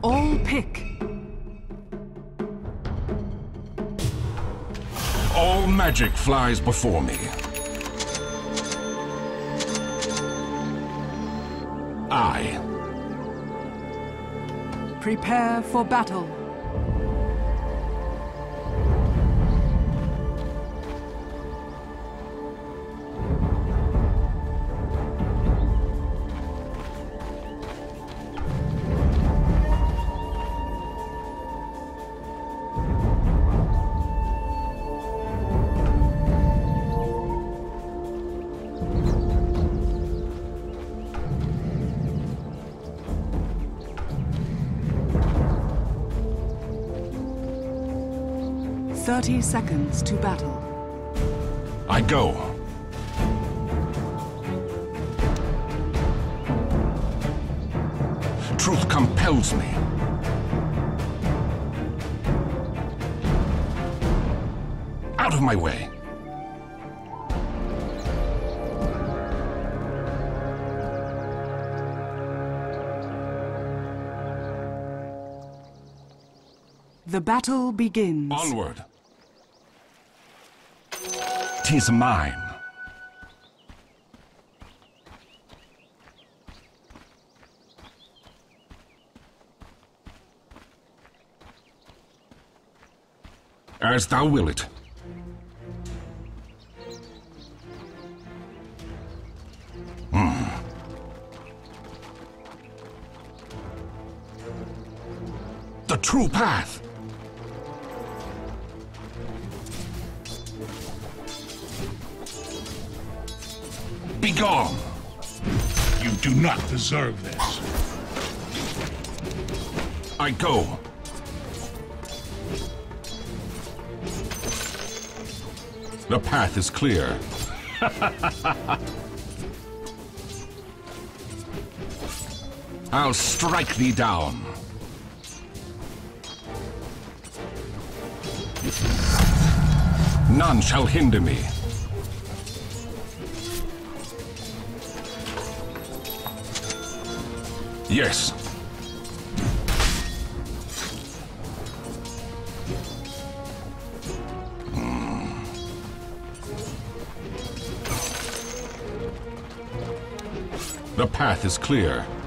All pick. All magic flies before me. I. Prepare for battle. "30 seconds to battle." I go. Truth compels me. Out of my way. The battle begins. Onward. 'Tis mine. As thou will it. The true path. Begone! You do not deserve this. I go. The path is clear. I'll strike thee down. None shall hinder me. Yes. The path is clear.